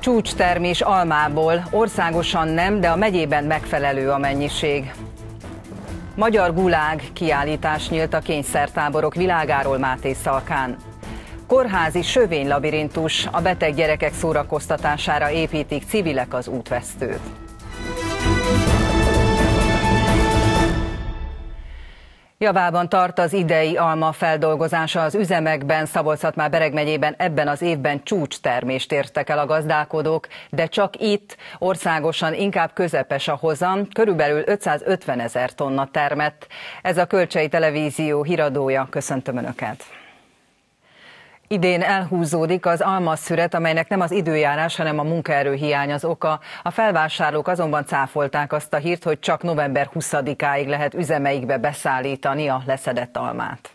Csúcstermés almából, országosan nem, de a megyében megfelelő a mennyiség. Magyar gulág kiállítás nyílt a kényszertáborok világáról Mátészalkán. Kórházi sövénylabirintus, a beteg gyerekek szórakoztatására építik civilek az útvesztőt. Javában tart az idei alma feldolgozása az üzemekben. Szabolcs-Szatmár-Bereg megyében ebben az évben csúcstermést értek el a gazdálkodók, de csak itt, országosan inkább közepes a hozam, körülbelül 550 000 tonna termett. Ez a Kölcsei Televízió híradója, köszöntöm Önöket! Idén elhúzódik az almaszüret, amelynek nem az időjárás, hanem a munkaerőhiány az oka. A felvásárlók azonban cáfolták azt a hírt, hogy csak november 20-áig lehet üzemeikbe beszállítani a leszedett almát.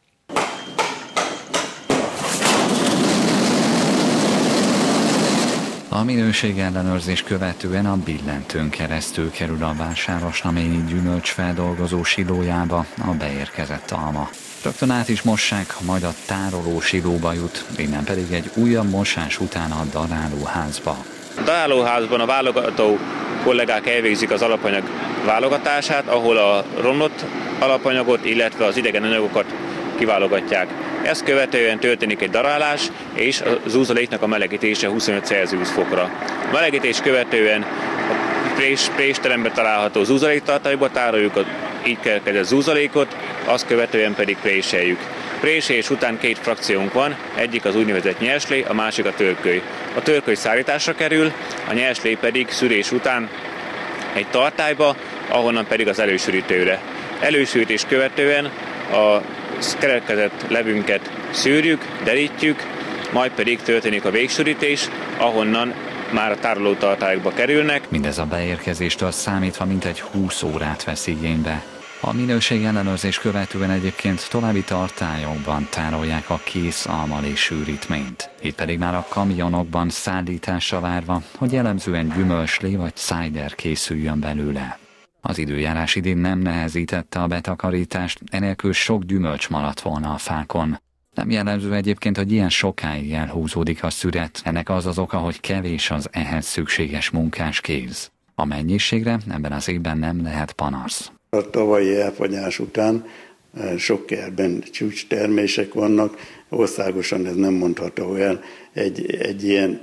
A minőségellenőrzés követően a billentőn keresztül kerül a vásárosnaményi gyümölcsfeldolgozó silójába a beérkezett alma. Rögtön át is mossák, majd a tároló silóba jut, innen pedig egy újabb mosás után a darálóházba. A darálóházban a válogató kollégák elvégzik az alapanyag válogatását, ahol a romlott alapanyagot, illetve az idegen anyagokat kiválogatják. Ezt követően történik egy darálás és a zúzaléknak a melegítése 25 Celsius fokra. A melegítés követően a présteremben található zúzaléktartályba tároljuk az így keletkezett zúzalékot, azt követően pedig préseljük. Préselés után két frakciónk van, egyik az úgynevezett nyerslé, a másik a törköly. A törköly szállításra kerül, a nyerslé pedig szűrés után egy tartályba, ahonnan pedig az elősűrítőre. Elősűrítés követően a keletkezett levünket szűrjük, derítjük, majd pedig történik a végsűrítés, ahonnan már a tárolótartályokba kerülnek. Mindez a beérkezéstől számítva mintegy 20 órát vesz igénybe. A minőségellenőrzés követően egyébként további tartályokban tárolják a kész almalé sűrítményt. Itt pedig már a kamionokban szállításra várva, hogy jellemzően gyümölcslé vagy cider készüljön belőle. Az időjárás idén nem nehezítette a betakarítást, enélkül sok gyümölcs maradt volna a fákon. Nem jellemző egyébként, hogy ilyen sokáig elhúzódik a szüret, ennek az az oka, hogy kevés az ehhez szükséges munkáskéz. A mennyiségre ebben az évben nem lehet panasz. A tavalyi elfagyás után sok kertben csúcstermések vannak, országosan ez nem mondható el, egy ilyen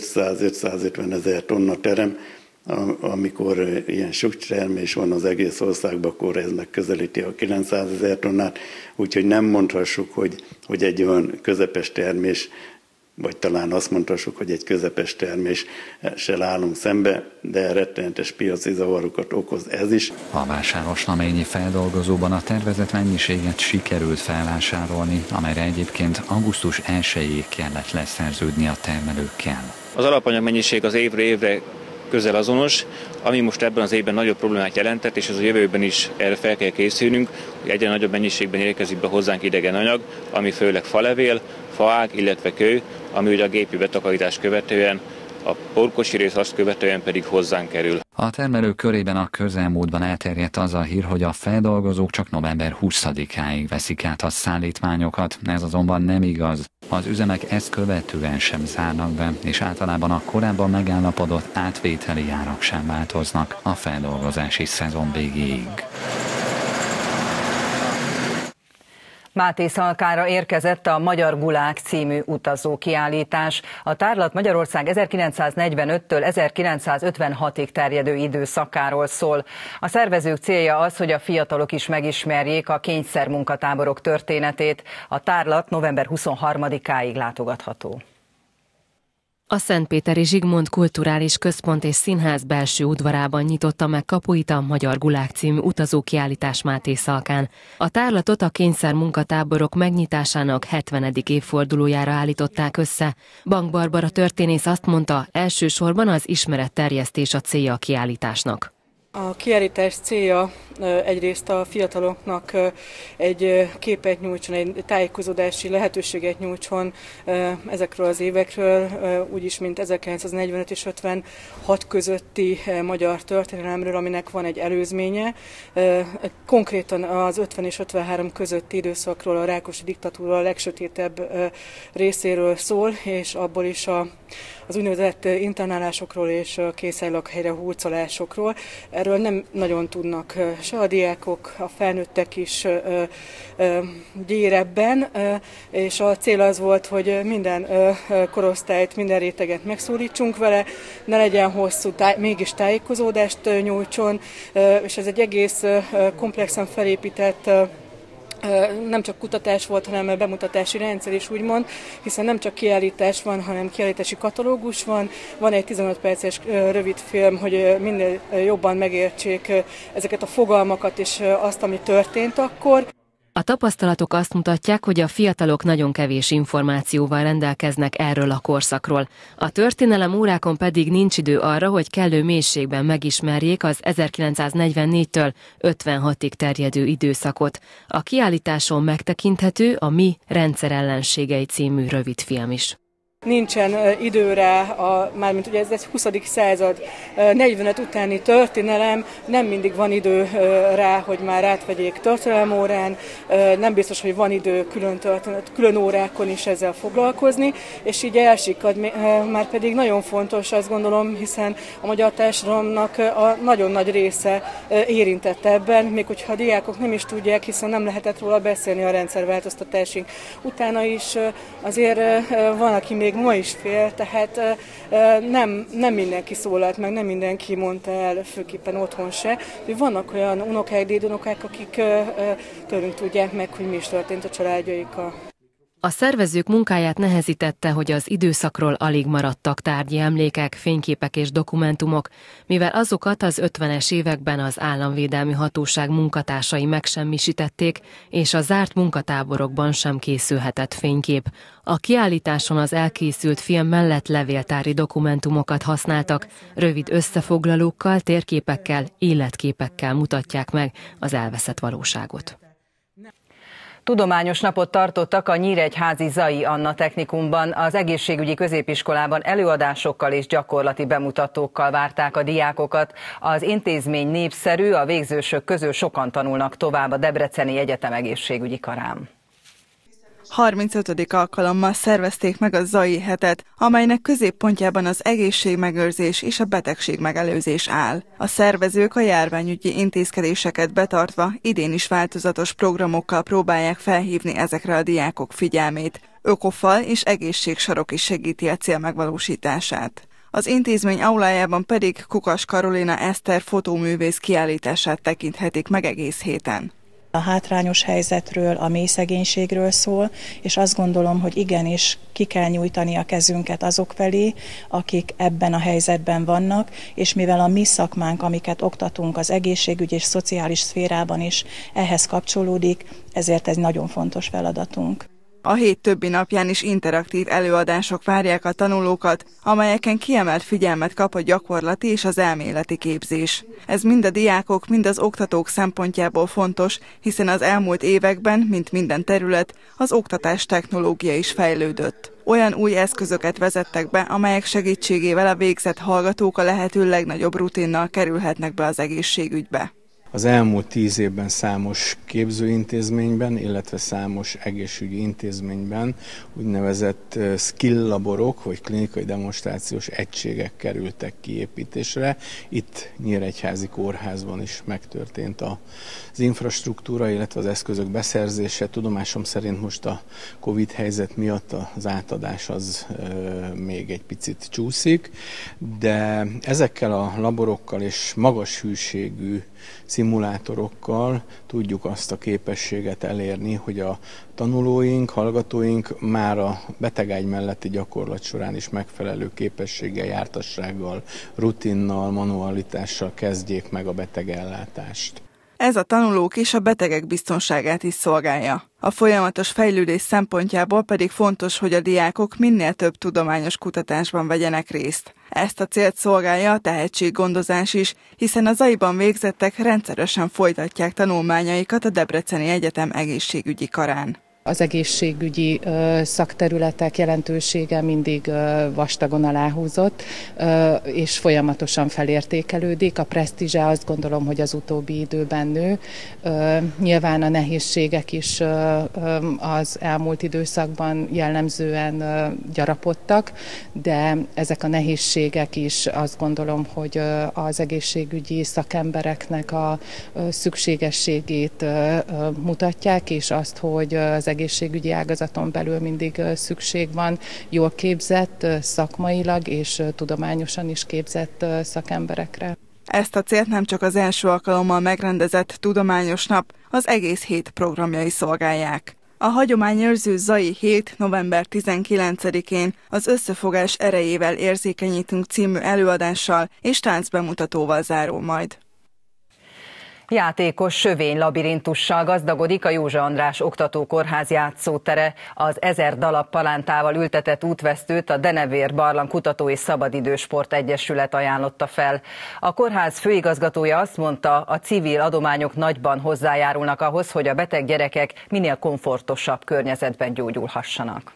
500-550 000 tonna terem, amikor ilyen csúcstermés van az egész országban, akkor ez megközelíti a 900 000 tonnát, úgyhogy nem mondhassuk, hogy egy olyan közepes termés, vagy talán azt mondhassuk, hogy egy közepes terméssel állunk szembe, de rettenetes piaci zavarokat okoz ez is. A vásárosnaményi feldolgozóban a tervezett mennyiséget sikerült felvásárolni, amelyre egyébként augusztus 1-ig kellett leszerződni a termelőkkel. Az alapanyag mennyiség az évről évre közel azonos, ami most ebben az évben nagyobb problémát jelentett, és az a jövőben is erre fel kell készülnünk, hogy egyre nagyobb mennyiségben érkezik be hozzánk idegen anyag, ami főleg falevél, faág, illetve kő, ami ugye a gépi betakarítást követően, a porkosi rész azt követően pedig hozzánk kerül. A termelők körében a közelmúltban elterjedt az a hír, hogy a feldolgozók csak november 20-áig veszik át a szállítmányokat, ez azonban nem igaz. Az üzemek ezt követően sem zárnak be, és általában a korábban megállapodott átvételi árak sem változnak a feldolgozási szezon végéig. Mátészalkára érkezett a Magyar Gulág című utazókiállítás. A tárlat Magyarország 1945-től 1956-ig terjedő időszakáról szól. A szervezők célja az, hogy a fiatalok is megismerjék a kényszermunkatáborok történetét. A tárlat november 23-áig látogatható. A Szentpéteri Zsigmond Kulturális Központ és Színház belső udvarában nyitotta meg kapuit a Magyar Gulág című utazókiállítás Mátészalkán. A tárlatot a kényszermunkatáborok megnyitásának 70. évfordulójára állították össze. Bank Barbara történész azt mondta, elsősorban az ismeretterjesztés a célja a kiállításnak. A kiállítás célja egyrészt a fiataloknak egy képet nyújtson, egy tájékozódási lehetőséget nyújtson ezekről az évekről, úgyis, mint 1945 és 56 közötti magyar történelemről, aminek van egy előzménye. Konkrétan az 50 és 53 közötti időszakról, a Rákosi diktatúra a legsötétebb részéről szól, és abból is az úgynevezett internálásokról és kényszerlakhelyre hurcolásokról. Erről nem nagyon tudnak se a diákok, a felnőttek is gyérebben, és a cél az volt, hogy minden korosztályt, minden réteget megszólítsunk vele, ne legyen hosszú, mégis tájékozódást nyújtson, és ez egy egész komplexen felépített nem csak kutatás volt, hanem bemutatási rendszer is úgymond, hiszen nem csak kiállítás van, hanem kiállítási katalógus van egy 15 perces rövid film, hogy minél jobban megértsék ezeket a fogalmakat és azt, ami történt akkor. A tapasztalatok azt mutatják, hogy a fiatalok nagyon kevés információval rendelkeznek erről a korszakról. A történelem órákon pedig nincs idő arra, hogy kellő mélységben megismerjék az 1944-től 56-ig terjedő időszakot. A kiállításon megtekinthető a Mi rendszerellenségei című rövidfilm is. Nincsen idő rá, mármint ugye ez egy 20. század 45 utáni történelem, nem mindig van idő rá, hogy már átvegyék történelemórán, nem biztos, hogy van idő külön órákon is ezzel foglalkozni, és így elsikad, már pedig nagyon fontos, azt gondolom, hiszen a magyar társadalomnak a nagyon nagy része érintett ebben, még hogyha a diákok nem is tudják, hiszen nem lehetett róla beszélni a rendszerváltoztatásig. Utána is azért van, aki még ma is fél, tehát nem mindenki szólalt meg, nem mindenki mondta el, főképpen otthon se. Vannak olyan unokák, dédunokák, akik tőlünk tudják meg, hogy mi is történt a családjaikkal. A szervezők munkáját nehezítette, hogy az időszakról alig maradtak tárgyi emlékek, fényképek és dokumentumok, mivel azokat az 50-es években az Államvédelmi Hatóság munkatársai megsemmisítették, és a zárt munkatáborokban sem készülhetett fénykép. A kiállításon az elkészült film mellett levéltári dokumentumokat használtak, rövid összefoglalókkal, térképekkel, életképekkel mutatják meg az elveszett valóságot. Tudományos napot tartottak a Nyíregyházi Zai Anna Technikumban. Az egészségügyi középiskolában előadásokkal és gyakorlati bemutatókkal várták a diákokat. Az intézmény népszerű, a végzősök közül sokan tanulnak tovább a Debreceni Egyetem egészségügyi karán. 35. alkalommal szervezték meg a Zai hetet, amelynek középpontjában az egészségmegőrzés és a betegségmegelőzés áll. A szervezők a járványügyi intézkedéseket betartva idén is változatos programokkal próbálják felhívni ezekre a diákok figyelmét. Ökofal és egészségsarok is segíti a cél megvalósítását. Az intézmény aulájában pedig Kukas Karolina Eszter fotóművész kiállítását tekinthetik meg egész héten. A hátrányos helyzetről, a mély szegénységről szól, és azt gondolom, hogy igenis ki kell nyújtani a kezünket azok felé, akik ebben a helyzetben vannak, és mivel a mi szakmánk, amiket oktatunk az egészségügy és szociális szférában is ehhez kapcsolódik, ezért ez nagyon fontos feladatunk. A hét többi napján is interaktív előadások várják a tanulókat, amelyeken kiemelt figyelmet kap a gyakorlati és az elméleti képzés. Ez mind a diákok, mind az oktatók szempontjából fontos, hiszen az elmúlt években, mint minden terület, az oktatás technológia is fejlődött. Olyan új eszközöket vezettek be, amelyek segítségével a végzett hallgatók a lehető legnagyobb rutinnal kerülhetnek be az egészségügybe. Az elmúlt 10 évben számos képzőintézményben, illetve számos egészségügyi intézményben úgynevezett skill laborok, vagy klinikai demonstrációs egységek kerültek kiépítésre. Itt Nyíregyházi Kórházban is megtörtént az infrastruktúra, illetve az eszközök beszerzése. Tudomásom szerint most a Covid helyzet miatt az átadás az még egy picit csúszik, de ezekkel a laborokkal és magas hűségű szimulátorokkal tudjuk azt a képességet elérni, hogy a tanulóink, hallgatóink már a betegágy melletti gyakorlat során is megfelelő képességgel, jártassággal, rutinnal, manualitással kezdjék meg a betegellátást. Ez a tanulók és a betegek biztonságát is szolgálja. A folyamatos fejlődés szempontjából pedig fontos, hogy a diákok minél több tudományos kutatásban vegyenek részt. Ezt a célt szolgálja a tehetséggondozás is, hiszen a ZAI-ban végzettek rendszeresen folytatják tanulmányaikat a Debreceni Egyetem egészségügyi karán. Az egészségügyi szakterületek jelentősége mindig vastagon aláhúzott, és folyamatosan felértékelődik. A presztízse azt gondolom, hogy az utóbbi időben nő. Nyilván a nehézségek is az elmúlt időszakban jellemzően gyarapodtak, de ezek a nehézségek is azt gondolom, hogy az egészségügyi szakembereknek a szükségességét mutatják, és azt, hogy az egészségügyi ágazaton belül mindig szükség van jól képzett, szakmailag és tudományosan is képzett szakemberekre. Ezt a célt nem csak az első alkalommal megrendezett tudományos nap, az egész hét programjai szolgálják. A hagyományőrző ZAI hét november 19-én az Összefogás erejével érzékenyítünk című előadással és táncbemutatóval zárul majd. Játékos sövénylabirintussal gazdagodik a Józsa András Oktatókórház játszótere. Az 1000 darab palántával ültetett útvesztőt a Denevér Barlang Kutató és Szabadidősport Egyesület ajánlotta fel. A kórház főigazgatója azt mondta, a civil adományok nagyban hozzájárulnak ahhoz, hogy a beteg gyerekek minél komfortosabb környezetben gyógyulhassanak.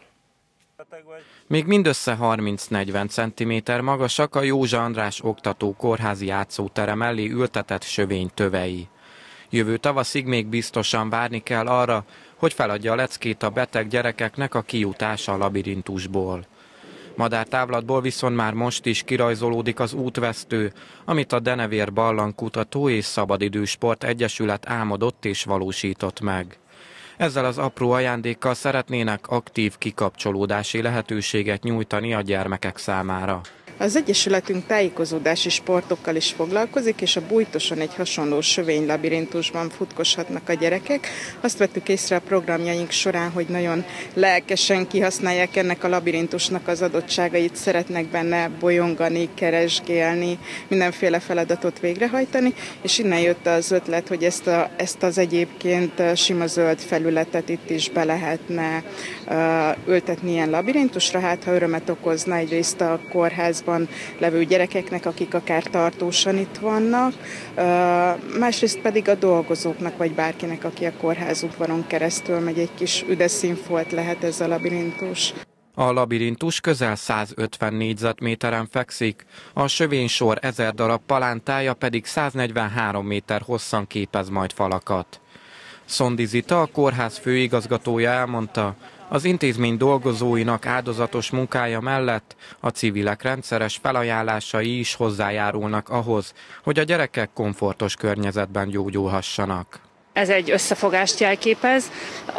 Még mindössze 30-40 cm magasak a Józsa András Oktatókórházi játszótere mellé ültetett sövény tövei. Jövő tavaszig még biztosan várni kell arra, hogy feladja a leckét a beteg gyerekeknek a kijutása a labirintusból. Madártávlatból viszont már most is kirajzolódik az útvesztő, amit a Denevér Barlang Kutató és Szabadidősport Egyesület álmodott és valósított meg. Ezzel az apró ajándékkal szeretnének aktív kikapcsolódási lehetőséget nyújtani a gyermekek számára. Az Egyesületünk tájékozódási sportokkal is foglalkozik, és a Bújtoson egy hasonló sövénylabirintusban futkoshatnak a gyerekek. Azt vettük észre a programjaink során, hogy nagyon lelkesen kihasználják ennek a labirintusnak az adottságait, szeretnek benne bolyongani, keresgélni, mindenféle feladatot végrehajtani, és innen jött az ötlet, hogy ezt az egyébként sima zöld felületet itt is be lehetne ültetni ilyen labirintusra, hát ha örömet okozna egyrészt a kórházban levő gyerekeknek, akik akár tartósan itt vannak, másrészt pedig a dolgozóknak, vagy bárkinek, aki a kórházudvaron keresztül megy, egy kis üdes színfolt lehet ez a labirintus. A labirintus közel 150 négyzetméteren fekszik, a sövénysor 1000 darab palántája pedig 143 méter hosszan képez majd falakat. Szondi Zita, a kórház főigazgatója elmondta, az intézmény dolgozóinak áldozatos munkája mellett a civilek rendszeres felajánlásai is hozzájárulnak ahhoz, hogy a gyerekek komfortos környezetben gyógyulhassanak. Ez egy összefogást jelképez.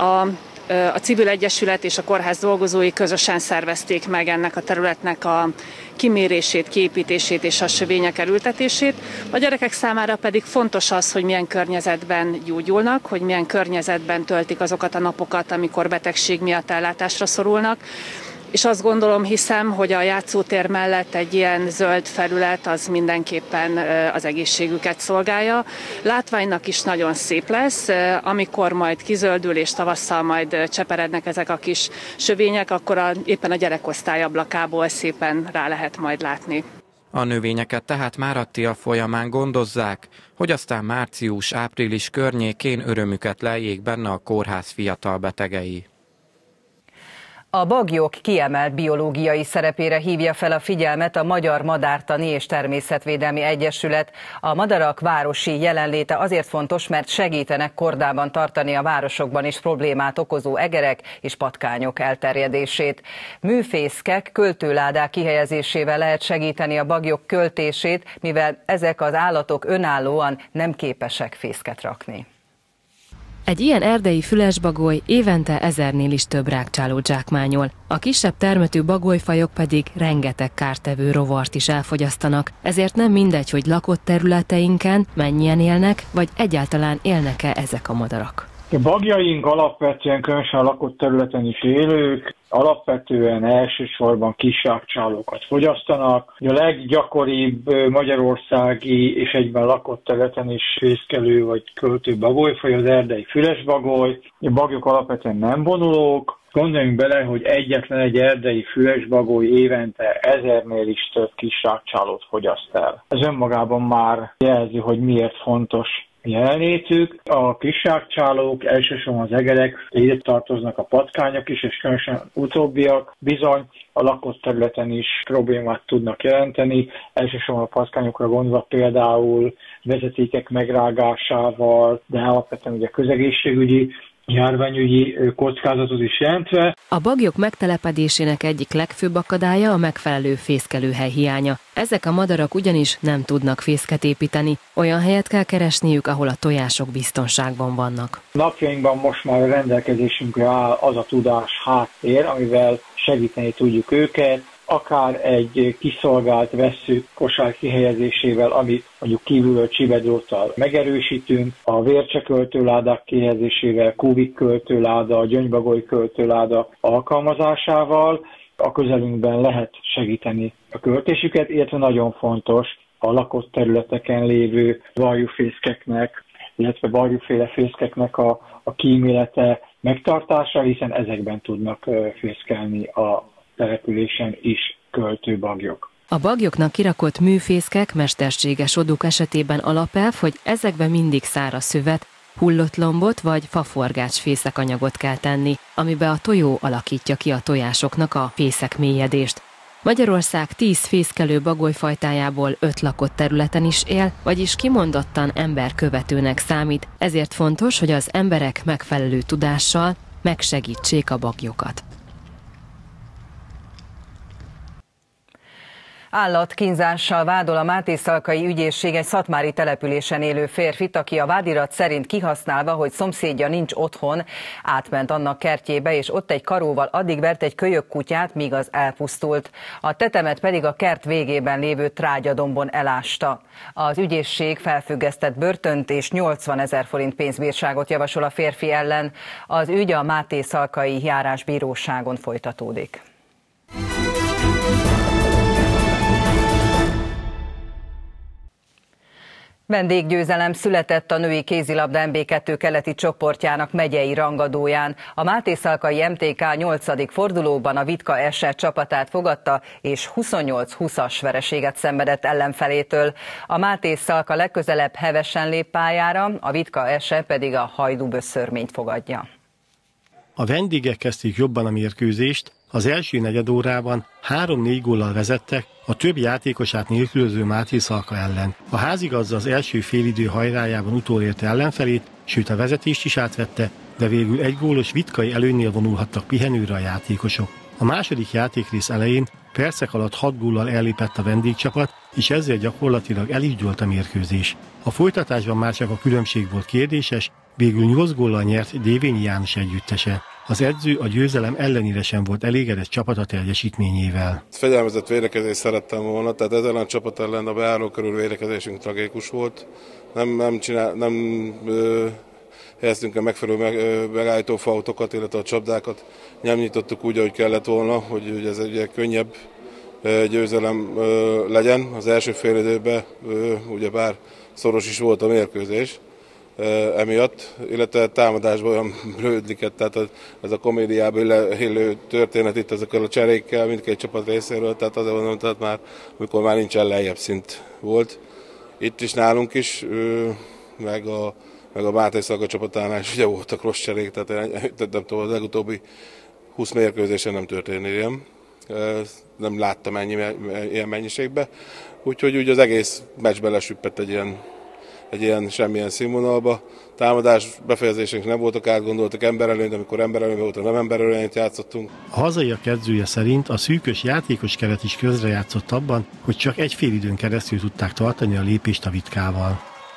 A civil egyesület és a kórház dolgozói közösen szervezték meg ennek a területnek a kimérését, kiépítését és a sövények elültetését. A gyerekek számára pedig fontos az, hogy milyen környezetben gyógyulnak, hogy milyen környezetben töltik azokat a napokat, amikor betegség miatt ellátásra szorulnak. És azt gondolom, hiszem, hogy a játszótér mellett egy ilyen zöld felület az mindenképpen az egészségüket szolgálja. Látványnak is nagyon szép lesz, amikor majd kizöldül és tavasszal majd cseperednek ezek a kis sövények, akkor éppen a gyerekosztály ablakából szépen rá lehet majd látni. A növényeket tehát már a tél folyamán gondozzák, hogy aztán március-április környékén örömüket leljék benne a kórház fiatal betegei. A baglyok kiemelt biológiai szerepére hívja fel a figyelmet a Magyar Madártani és Természetvédelmi Egyesület. A madarak városi jelenléte azért fontos, mert segítenek kordában tartani a városokban is problémát okozó egerek és patkányok elterjedését. Műfészkek, költőládák kihelyezésével lehet segíteni a baglyok költését, mivel ezek az állatok önállóan nem képesek fészket rakni. Egy ilyen erdei fülesbagoly évente 1000-nél is több rágcsálót zsákmányol. A kisebb termetű bagolyfajok pedig rengeteg kártevő rovart is elfogyasztanak, ezért nem mindegy, hogy lakott területeinken mennyien élnek, vagy egyáltalán élnek-e ezek a madarak. A bagjaink alapvetően, különösen a lakott területen is élők, alapvetően elsősorban kisrágcsálókat fogyasztanak. A leggyakoribb magyarországi és egyben lakott területen is fészkelő vagy költő bagolyfaj az erdei fülesbagoly. A bagyok alapvetően nem vonulók. Gondoljunk bele, hogy egyetlen egy erdei fülesbagoly évente 1000-nél is több kisrágcsálót fogyaszt el. Ez önmagában már jelzi, hogy miért fontos jelenlétük. A kisrágcsálók, elsősorban az egerek, ide tartoznak a patkányok is, és különösen utóbbiak bizony a lakott területen is problémát tudnak jelenteni. Elsősorban a patkányokra gondolva például vezetékek megrágásával, de alapvetően ugye közegészségügyi, járványügyi kockázatot is jelentve. A baglyok megtelepedésének egyik legfőbb akadálya a megfelelő fészkelőhely hiánya. Ezek a madarak ugyanis nem tudnak fészket építeni. Olyan helyet kell keresniük, ahol a tojások biztonságban vannak. Napjainkban most már a rendelkezésünkre áll az a tudás háttér, amivel segíteni tudjuk őket, akár egy kiszolgált vessző kosár kihelyezésével, amit mondjuk kívülről csibedróttal megerősítünk, a vércseköltőládák kihelyezésével, kúvik költőláda, gyöngybagoly költőláda alkalmazásával a közelünkben lehet segíteni a költésüket, illetve nagyon fontos a lakott területeken lévő varjúfészkeknek, illetve varjúféle fészkeknek a kímélete megtartása, hiszen ezekben tudnak fészkelni a településen is költő bagyok. A bagyoknak kirakott műfészkek, mesterséges odúk esetében alapelv, hogy ezekben mindig száraz szövet, hullott lombot vagy faforgács fészekanyagot kell tenni, amiben a tojó alakítja ki a tojásoknak a fészek mélyedést. Magyarország 10 fészkelő bagolyfajtájából 5 lakott területen is él, vagyis kimondottan emberkövetőnek számít, ezért fontos, hogy az emberek megfelelő tudással megsegítsék a bagyokat. Állatkínzással vádol a Mátészalkai ügyészség egy szatmári településen élő férfit, aki a vádirat szerint kihasználva, hogy szomszédja nincs otthon, átment annak kertjébe, és ott egy karóval addig vert egy kölyökkutyát, míg az elpusztult. A tetemet pedig a kert végében lévő trágyadombon elásta. Az ügyészség felfüggesztett börtönt és 80 000 forint pénzbírságot javasol a férfi ellen. Az ügy a Mátészalkai járásbíróságon folytatódik. Vendéggyőzelem született a női kézilabda MB2 keleti csoportjának megyei rangadóján. A Mátészalkai MTK 8. fordulóban a Vitka SE csapatát fogadta, és 28-20-as vereséget szenvedett ellenfelétől. A Mátészalka legközelebb hevesen lép pályára, a Vitka SE pedig a Hajdú-Böszörményt fogadja. A vendégek kezdték jobban a mérkőzést, az első negyedórában 3-4 góllal vezettek a több játékosát nélkülöző Mátészalka ellen. A házigazda az első félidő hajrájában utolérte ellenfelét, sőt a vezetést is átvette, de végül egy gólos vitkai előnynél vonulhattak pihenőre a játékosok. A második játékrész elején percek alatt 6 góllal ellépett a vendégcsapat, és ezzel gyakorlatilag el is dőlt a mérkőzés. A folytatásban már csak a különbség volt kérdéses, végül 8 góllal nyert Dévényi János együttese. Az edző a győzelem ellenére sem volt elégedett csapata teljesítményével. Fegyelmezett védekezést szerettem volna, tehát ezzel a csapat ellen a beálló körül védekezésünk tragikus volt. Nem helyeztünk el megfelelő megállító fautokat, illetve a csapdákat nem nyitottuk úgy, ahogy kellett volna, hogy ez egy könnyebb győzelem legyen. Az első fél időben ugyebár szoros is volt a mérkőzés emiatt, illetve támadásban olyan blödliket, tehát ez a komédiában illő történet itt ezekkel a cserékkel mindkét csapat részéről, tehát azért mondom, tehát már, amikor már nincsen lejjebb szint volt. Itt is nálunk is, meg a Mátészalka csapatánál is ugye voltak rossz cserék, tehát nem tudom, az legutóbbi 20 mérkőzésen nem történt ilyen. Nem láttam ilyen mennyiségben, úgyhogy úgy az egész meccsbe lesüppett egy ilyen semmilyen színvonalba. Támadás befejezésünk nem voltak átgondoltak emberelőnyt, amikor emberelőnyt voltak, nem emberelőnyt játszottunk. A hazaiak edzője szerint a szűkös játékos keret is közrejátszott abban, hogy csak egy fél időn keresztül tudták tartani a lépést a Vitkával.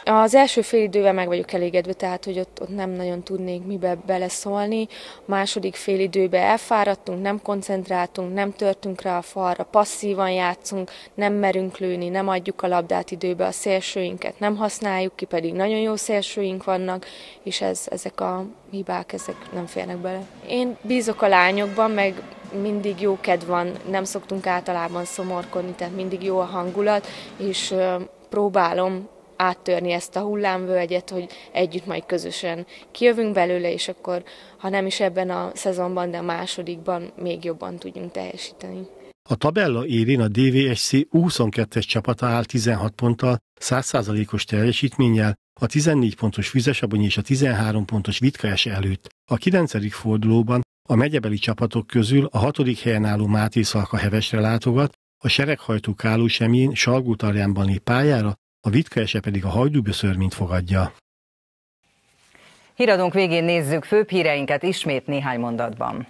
Az első félidővel meg vagyok elégedve, tehát hogy ott nem nagyon tudnék mibe beleszólni. A második félidőben elfáradtunk, nem koncentráltunk, nem törtünk rá a falra, passzívan játszunk, nem merünk lőni, nem adjuk a labdát időbe, a szélsőinket nem használjuk ki, pedig nagyon jó szélsőink vannak, és ezek a hibák, ezek nem férnek bele. Én bízok a lányokban, meg mindig jó kedv van, nem szoktunk általában szomorkodni, tehát mindig jó a hangulat, és próbálom áttörni ezt a hullámvölgyet, hogy együtt majd közösen kijövünk belőle, és akkor, ha nem is ebben a szezonban, de a másodikban még jobban tudjunk teljesíteni. A tabella élén a DVSC U22-es csapata áll 16 ponttal, 100%-os teljesítménnyel, a 14 pontos Füzesabony és a 13 pontos Vitkajese előtt. A 9. fordulóban a megyebeli csapatok közül a 6. helyen álló Mátészalka Hevesre látogat, a sereghajtó Kálosemjén Salgótarjánban lép pályára, a Vitkajese pedig a Hajdúböszörményt fogadja. Híradónk végén nézzük főbb híreinket ismét néhány mondatban.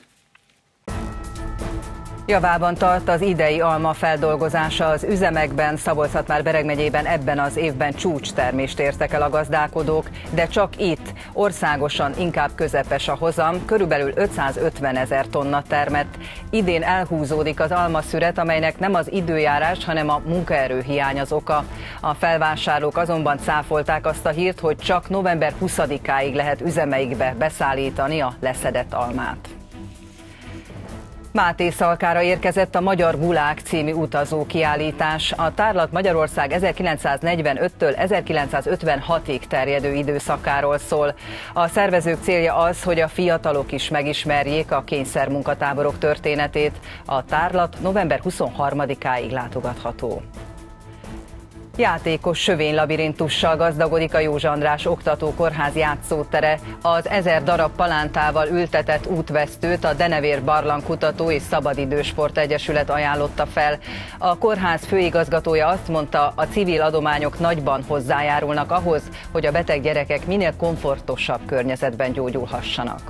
Javában tart az idei alma feldolgozása az üzemekben. Szabolcs-Szatmár-Bereg megyében ebben az évben csúcstermést értek el a gazdálkodók, de csak itt, országosan inkább közepes a hozam, körülbelül 550 000 tonna termett. Idén elhúzódik az almaszüret, amelynek nem az időjárás, hanem a munkaerőhiány az oka. A felvásárlók azonban cáfolták azt a hírt, hogy csak november 20-áig lehet üzemeikbe beszállítani a leszedett almát. Mátészalkára érkezett a Magyar Gulág című utazókiállítás. A tárlat Magyarország 1945-től 1956-ig terjedő időszakáról szól. A szervezők célja az, hogy a fiatalok is megismerjék a kényszermunkatáborok történetét. A tárlat november 23-áig látogatható. Játékos sövénylabirintussal gazdagodik a Józsa András Oktatókórház játszótere. Az 1000 darab palántával ültetett útvesztőt a Denevér Barlangkutató és Szabadidősport Egyesület ajánlotta fel. A kórház főigazgatója azt mondta, a civil adományok nagyban hozzájárulnak ahhoz, hogy a beteg gyerekek minél komfortosabb környezetben gyógyulhassanak.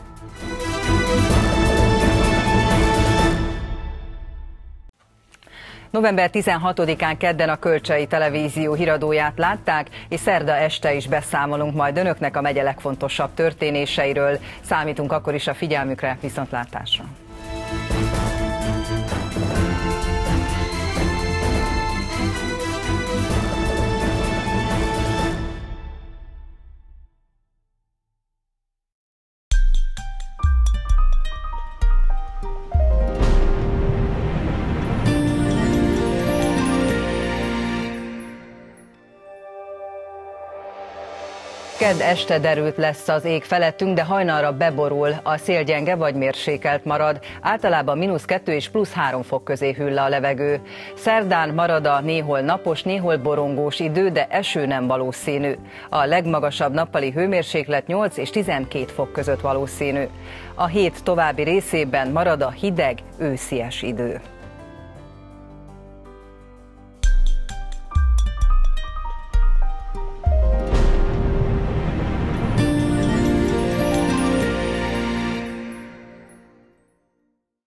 November 16-án kedden a Kölcsei Televízió híradóját látták, és szerda este is beszámolunk majd önöknek a megye legfontosabb történéseiről. Számítunk akkor is a figyelmükre, viszontlátásra! Kedd este derült lesz az ég felettünk, de hajnalra beborul, a szél gyenge vagy mérsékelt marad, általában -2 és +3 fok közé hűl le a levegő. Szerdán marad a néhol napos, néhol borongós idő, de eső nem valószínű. A legmagasabb nappali hőmérséklet 8 és 12 fok között valószínű. A hét további részében marad a hideg, őszies idő.